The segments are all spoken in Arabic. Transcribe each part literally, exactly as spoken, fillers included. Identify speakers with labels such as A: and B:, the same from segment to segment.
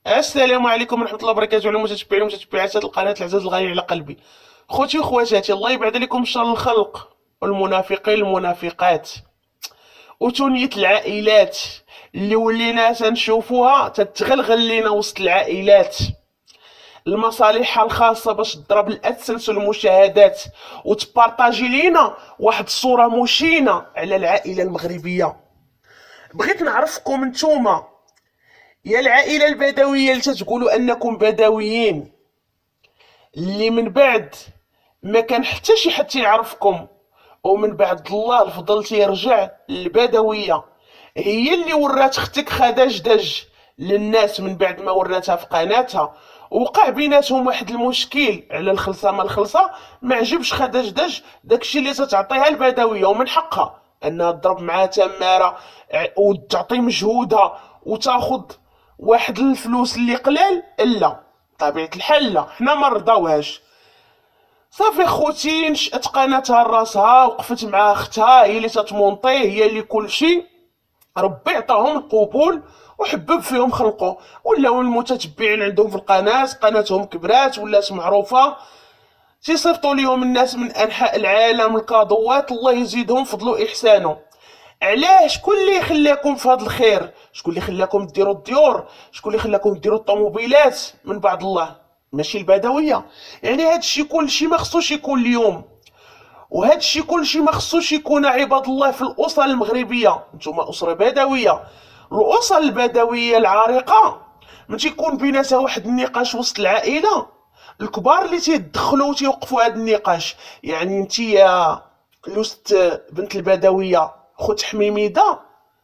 A: السلام عليكم ورحمة الله وبركاته على متتبعين ومتتبعات هذه القناة العزاز الغالي على قلبي. خوتي وخواتاتي، الله يبعد عليكم شر الخلق والمنافقين المنافقات وتونية العائلات اللي ولينا تنشوفوها تتغلغل لينا وسط العائلات، المصالحها الخاصة باش تضرب الادسنس والمشاهدات وتبارطاجي لينا واحد الصورة مشينة على العائلة المغربية. بغيت نعرفكم نتوما يا العائلة البدوية اللي تتقولوا انكم بدويين، اللي من بعد ما كان حتى شي حد يعرفكم، ومن بعد الله الفضل تيرجع للبدوية. هي اللي ورات اختك خداج دج للناس من بعد ما وراتها في قناتها، وقع بيناتهم واحد المشكل على الخلصه ما الخلصه، ما عجبش خداج دج داكشي اللي تتعطيها البدويه، ومن حقها انها تضرب معها تماره وتعطي مجهودها وتاخذ واحد الفلوس اللي قلال. الا طبيعه الحال لا، حنا ما نرضاوهاش. صافي خوتي نشأت قناتها راسها، وقفت مع اختها، هي اللي تتمونطي، هي اللي كلشي. ربي عطاهم القبول وحبب فيهم خلقه، ولاو المتتبعين عندهم في القناه، قناتهم كبرات ولات معروفه، تيصيفطوا ليهم الناس من انحاء العالم الكادوات، الله يزيدهم فضلوا احسانه. علاه؟ شكون اللي خلاكم في هذا الخير؟ شكون اللي خلاكم ديروا الديور؟ شكون اللي خلاكم ديروا الطوموبيلات؟ من بعد الله، ماشي البدويه. يعني هذا الشيء كلشي ما خصوش يكون اليوم، وهذا الشيء كلشي ما خصوش يكون عباد الله في الاسر المغربيه. نتوما اسره بدويه، الاسر البدويه العريقه من تيكون بيناتها واحد النقاش وسط العائله، الكبار اللي تيدخلوا تيوقفوا هذا النقاش. يعني انت يا لوست بنت البدويه خوت حميميده،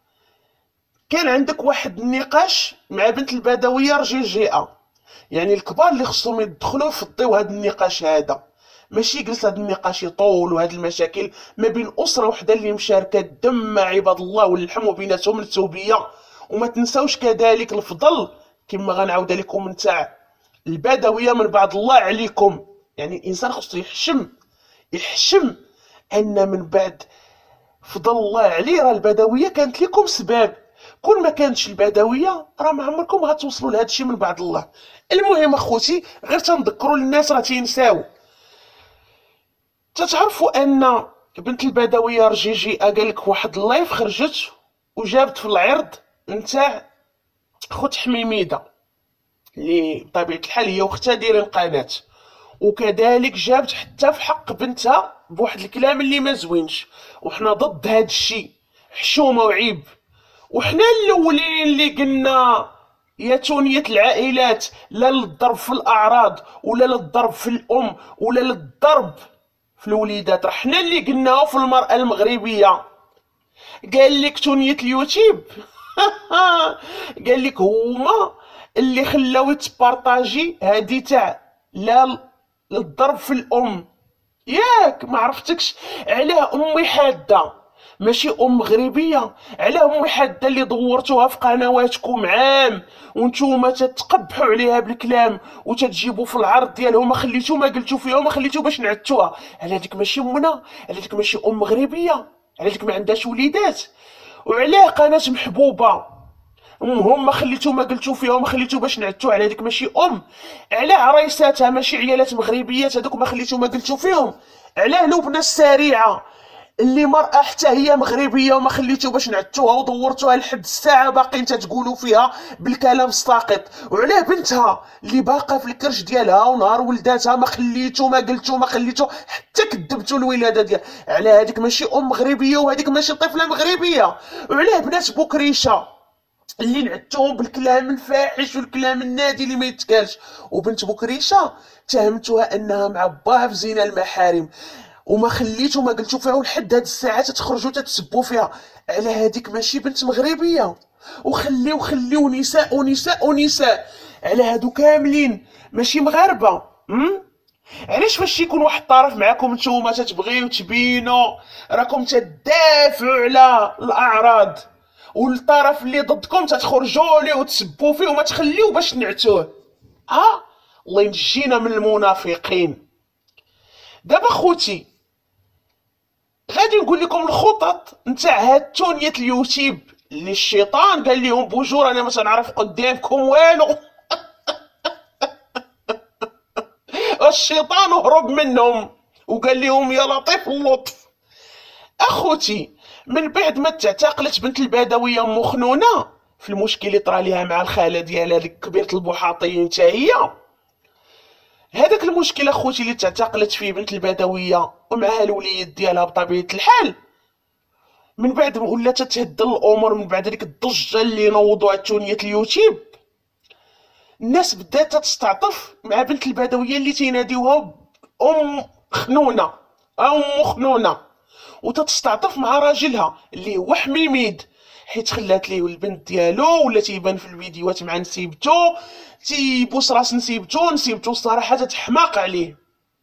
A: كان عندك واحد النقاش مع بنت البدويه رجيجيئه، يعني الكبار اللي خصهم يدخلوا يفضيو هذا النقاش هذا، ماشي يجلس هذا النقاش يطول، وهذه المشاكل ما بين اسره وحده اللي مشاركه الدم مع عباد الله واللحم وبيناتهم التوبيه. وما تنساوش كذلك الفضل كما غنعاود لكم نتاع البدويه من بعد الله عليكم. يعني الانسان خصو يحشم يحشم ان من بعد فضل الله عليه راه البدويه كانت لكم سبب. كون ما كانتش البدويه راه ما عمركم غتوصلوا لهذا الشيء من بعد الله. المهم اخوتي، غير تنذكروا للناس راه تينساو. تتعرفوا ان بنت البدويه رجيجي قال لك واحد اللايف خرجت وجابت في العرض نتاع خوت حميميده اللي بطبيعه الحال هي واختها دايرين قناه، وكذلك جابت حتى في حق بنتها بواحد الكلام اللي ما زوينش، وحنا ضد هذا الشيء، حشومه وعيب. وحنا الاولين اللي قلنا يا تونية العائلات، لا للضرب في الاعراض ولا للضرب في الام ولا للضرب في الوليدات، راه حنا اللي قلناه في المرأة المغربية. قال لك تونية اليوتيوب قال لك هما اللي خلاو يتبارطاجي هادي تاع لا للضرب في الام. ياك ما عرفتكش علاه امي حاده ماشي ام مغربيه؟ علاه امي حاده اللي دورتوها في قنواتكم عام وانتوما تتقبحوا عليها بالكلام وتتجيبوا في العرض ديالها وما خليتو ما قلتو فيها وما خليتو باش نعتوها؟ على ديك ماشي امنا؟ على ديك ماشي ام مغربيه؟ على ديك ما عندهاش وليدات؟ وعلاه قناه محبوبه امهم ما خليتو ما قلتو فيها وما خليتو باش نعتو؟ على ديك ماشي ام؟ علاه عريساتها ماشي عيالات مغربيات هذوك ما خليتو ما قلتو فيهم؟ علاه لبنى السريعه اللي مرأة حتى هي مغربيه وما خليتو باش نعتوها ودورتوها لحد الساعه باقيين تتقولوا فيها بالكلام الساقط؟ وعلاه بنتها اللي باقا في الكرش ديالها ونهار ولداتها ما خليتو ما قلتو ما خليتو حتى كذبتو الولاده ديال؟ علاه هذيك ماشي ام مغربيه وهذيك ماشي طفله مغربيه؟ وعلاه بنات بوكريشه اللي نعتوهم بالكلام الفاحش والكلام النادي اللي ما يتقالش؟ وبنت بوكريشه تهمتوها انها معباها في زنا المحارم وما خليتو ما قلتو فيها، ولحد هاد الساعه تتخرجوا تتسبوا فيها. على هذيك ماشي بنت مغربيه؟ وخليو خليو نساء ونساء ونساء، على هادو كاملين ماشي مغاربه؟ م علاش فاش يكون واحد الطرف معاكم نتوما تتبغيو تبينوا راكم تدافعوا على الاعراض، والطرف اللي ضدكم تتخرجوا ليه وتسبوا فيه وما تخليو باش نعتوه؟ ها الله ينجينا من المنافقين. دابا خوتي غادي نقول لكم الخطط نتاع هاد تونية اليوتيوب اللي الشيطان قال لهم بوجور انا ما تنعرف قدامكم والو الشيطان وهرب منهم وقال لهم يا لطيف اللطف. اخوتي من بعد ما تعتقلت بنت البدويه مخنونه في المشكل اللي طرا ليها مع الخاله ديالها ديك كبيره البحاطيين حتى هي، هذاك المشكل اخوتي اللي تعتقلت فيه بنت البدويه ومعها الوليد ديالها بطبيعه الحال، من بعد ما ولات تتهدل الامور من بعد ديك الضجه اللي نوضوها التونيه اليوتيوب، الناس بدات تستعطف مع بنت البدويه اللي تيناديوها ام خنونه او ام خنونه، وتتستعطف مع راجلها اللي هو حميميد، حيت خلات ليه البنت ديالو ولا تيبان في الفيديوهات مع نسيبتو تيبوس راس نسيبتو، نسيبتو الصراحه تتحماق عليه.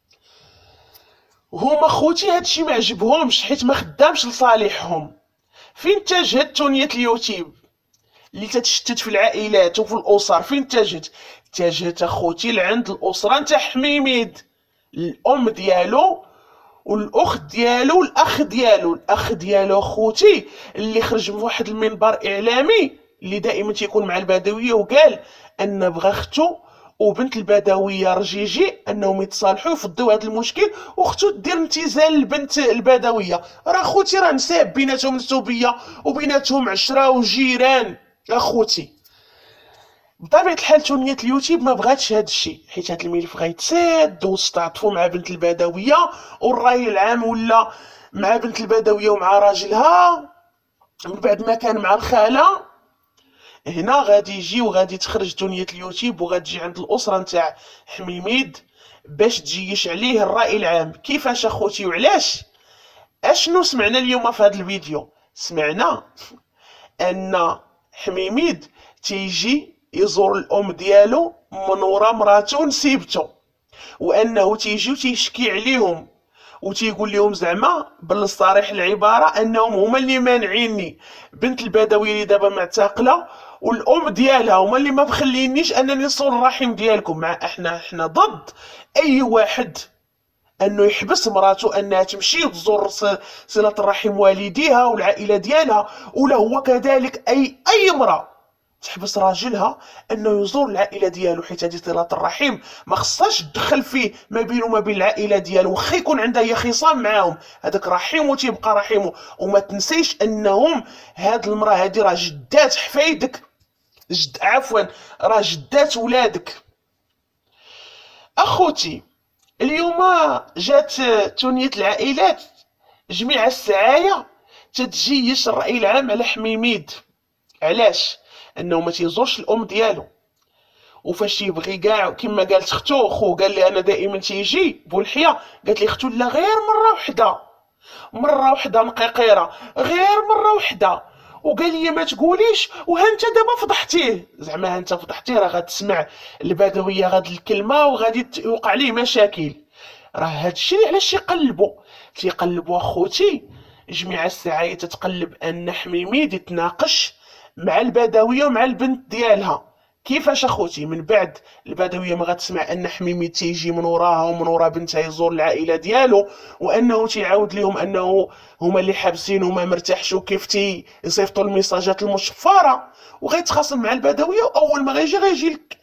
A: هما خوتي هادشي ما عجبهمش حيت ما خدامش لصالحهم. فين اتجهت تونية اليوتيوب اللي تتشتت في العائلات وفي الاسر؟ فين اتجهت؟ اتجهت اخوتي لعند الاسره نتاع حميميد، الام ديالو والاخت ديالو والاخ ديالو. الاخ ديالو اخوتي اللي خرج من واحد المنبر اعلامي اللي دائما تيكون مع البدويه وقال ان بغى اختو وبنت البدويه رجيجي انهم يتصالحوا ويفضوا هذا المشكل واختو دير امتثال لبنت البدويه. راه خوتي راه نساب بيناتهم نسوبيه وبيناتهم عشره وجيران اخوتي. بطبيعه الحال تونية اليوتيوب ما بغاتش هذا الشيء حيت هذا الملف غيتساد واستعطفوا مع بنت البدويه والراي العام ولا مع بنت البدويه ومع راجلها من بعد ما كان مع الخاله. هنا غادي يجي وغادي تخرج تونية اليوتيوب وغادي تجي عند الاسره نتاع حميميد باش تجيش عليه الراي العام. كيفاش اخوتي وعلاش؟ اشنو سمعنا اليوم في هذا الفيديو؟ سمعنا ان حميميد تيجي يزور الام ديالو منوره مراتو نسيبتو، وانه تيجي وتيشكي عليهم وتيقول لهم زعما بالصريح العباره انهم هما اللي مانعيني بنت البدويه اللي دابا معتقله والام ديالها هما اللي ما مخلينيش انني نصون الرحم ديالكم. مع احنا احنا ضد اي واحد انه يحبس مراته انها تمشي وتزور صله الرحم والديها والعائله ديالها، ولا هو كذلك اي اي امراه تحبس راجلها انه يزور العائله ديالو، حيت هذه صله الرحم ما خصهاش تدخل فيه ما بينه وما بين العائله ديالو، واخا يكون عندها هي خصام معاهم هذاك رحيم تيبقى رحيم. وما تنسيش انهم هاد المراه هادي راه جدات حفايدك، جد عفوا راه جدات ولادك. اخوتي اليوم جات تونية العائلات جميع السعايه تتجيش الراي العام على حميميد. علاش؟ انه ما تيزورش الام ديالو، وفاش يبغي كاع كما قالت اختو خو قال لي انا دائما تيجي بولحيه، قالت لي اختو لا غير مره وحده مره وحده نقيقيره غير مره وحده، وقال لي ما تقوليش وها انت دابا فضحتيه. زعما ها انت فضحتيه راه غتسمع البدويه غاد الكلمه وغادي يوقع ليه مشاكل. راه هادشي اللي علاش يقلبوا تيقلبوا اخوتي جميع الساعات تتقلب ان حميميد يتناقش مع البدويه ومع البنت ديالها. كيفاش اخوتي؟ من بعد البدويه ما غتسمع ان حميمي تيجي من وراها ومن ورا بنتها يزور العائله ديالو، وانه تيعاود لهم انه هما اللي حابسين وما مرتاحش وكيف تي يصيفطوا الميساجات المشفره، وغيتخاصم مع البدويه. واول ما غيجي غيجي لك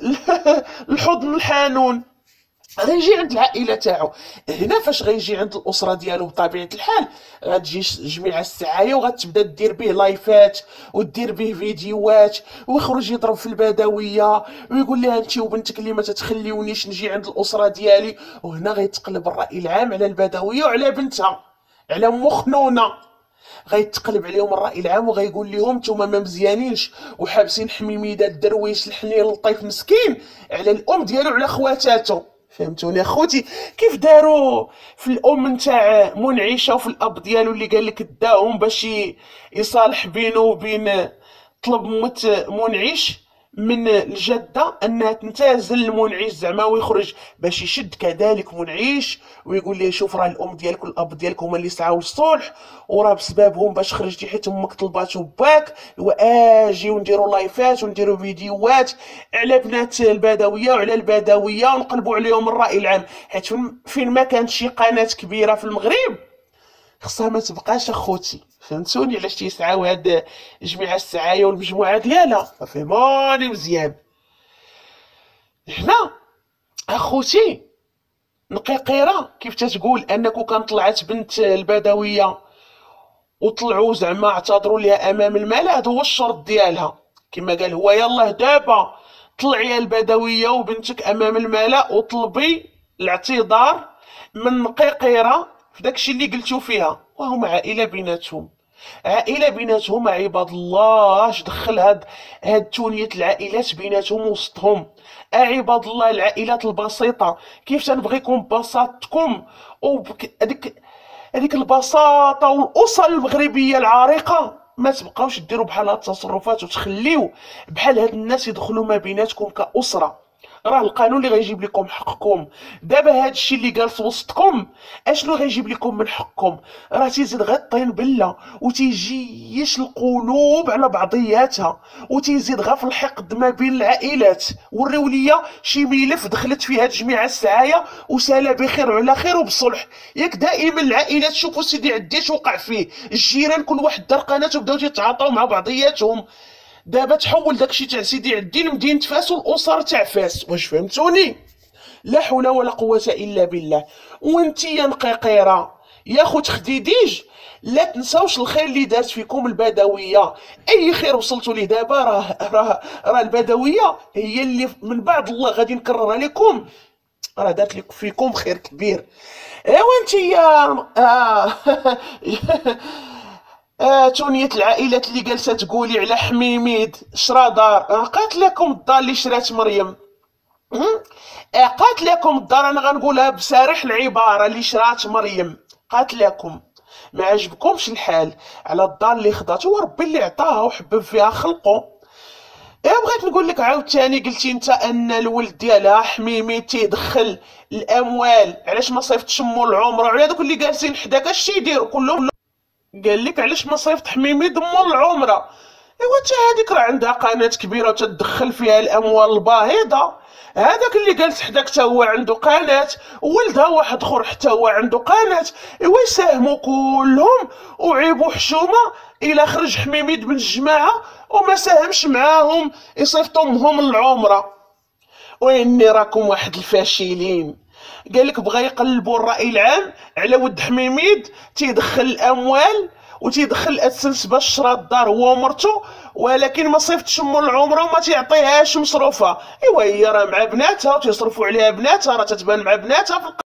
A: الحضن الحانون غيجي عند العائله تاعو. هنا فاش غيجي عند الاسره ديالو بطبيعه الحال غتجي جميع السعايه وغتبدا دير به لايفات ودير به فيديوهات ويخرج يضرب في البدويه ويقول لها انت وبنتك اللي ما تتخليونيش نجي عند الاسره ديالي. وهنا غيتقلب الراي العام على البدويه وعلى بنتها على ام خنونه، غيتقلب عليهم الراي العام وغيقول لهم نتوما ما مزيانينش وحابسين حميميده الدرويش الحنين اللطيف مسكين على الام ديالو على خواتاتو. فهمتوني اخوتي كيف داروا في الام نتاع منعشه وفي الاب ديالو اللي قال لك داهم باش يصالح بينه وبين طلب مت منعش من الجده انها تنتازل المنعش زعما ويخرج باش يشد كذلك منعش ويقول ليه شوف راه الام ديالك والاب ديالك هما اللي سعاو للصلح وراه بسببهم باش خرجتي حيت امك طلباتو باك، واجي ونديروا لايفات ونديروا فيديوهات على بنات البدويه وعلى البدويه ونقلبوا عليهم الراي العام. حيت فين ما كانت شي قناه كبيره في المغرب خصها ما تبقاش اخوتي. فهمتوني علاش تيسعاو هاد جميع السعايه والمجموعه ديالها؟ فهموني مزيان. هنا اخوتي نقيقيره كيف تتقول انك كان طلعت بنت البدويه وطلعوا زعما اعتذروا ليها امام الملا، هذا هو الشرط ديالها. كما قال هو يلاه دابا طلعي البدويه وبنتك امام الملا وطلبي الاعتذار من نقيقيره في داكشي اللي قلتو فيها. وهم عائله بيناتهم، عائله بيناتهم عباد الله. اش دخل هاد هاد تونيه العائلات بيناتهم وسطهم؟ عباد الله العائلات البسيطه كيف تنبغيكم ببساطتكم وهذيك هذيك البساطه والاسر المغربيه العريقه. ما تبقاوش ديروا بحال هاد التصرفات وتخليو بحال هاد الناس يدخلوا ما بيناتكم كاسره. راه القانون اللي غيجيب لكم حقكم. دابا هاد الشيء اللي جالس وسطكم اشنو غيجيب لكم من حقكم؟ راه تيزيد غير الطين بله وتيجيش القلوب على بعضياتها وتيزيد غير في الحقد ما بين العائلات. وريو ليا شي ملف دخلت فيه هاد جميع السعايه وسالا بخير وعلى خير وبصلح. ياك دائما العائلات شوفوا سيدي عدي اش وقع فيه، الجيران كل واحد دار قناه وبداو تيتعاطاو مع بعضياتهم. دابا تحول داكشي تاع سيدي عدي لمدينة فاس والاسر تاع فاس. واش فهمتوني؟ لا حول ولا قوه الا بالله. وانتي يا نقيقيره يا خوت خديديج لا تنساوش الخير اللي دارت فيكم البدويه. اي خير وصلتوا ليه دابا راه راه راه البدويه هي اللي من بعد الله غادي نكررها لكم، راه دارت لكم فيكم خير كبير. ايوا انتي يا آه آه تونية العائلات اللي جالسه تقولي على حميميد شرا دار. آه قالت لكم الدار اللي شرات مريم. آه قالت لكم الدار، انا غنقولها بصريح العباره، اللي شرات مريم. قالت لكم ما عجبكمش الحال على الدار اللي خداتو وربي اللي عطاها وحبب فيها خلقو. ايه بغيت نقول لك عاوتاني، قلتي انت ان الولد ديالها حميمي تيدخل الاموال، علاش ما صيفتش مو العمره وعلى دوك اللي جالسين حداك اش تيديروا كلهم؟ قال لك علاش ما صيفط حميمي دمو العمره. ايوا حتى هذيك راه عندها قناه كبيره وتدخل فيها الاموال الباهظه. هذاك اللي جالس حداك حتى هو عنده قناه، ولدها واحد اخر حتى هو عنده قناه. ايوا يساهموا كلهم وعيبوا حشومه الى خرج حميميد من الجماعه وما ساهمش معاهم يصيفطوا امهم العمره. واني راكم واحد الفاشلين. قالك بغا يقلبوا الراي العام على ود حميميد تيدخل الاموال وتيدخل الاسنس باش شرا الدار هو ومرتو، ولكن ما صيفتش مو العمره وما تيعطيهاش مصروفها. ايوا هي راه مع بناتها وتيصرفوا عليها بناتها، راه تتبان مع بناتها في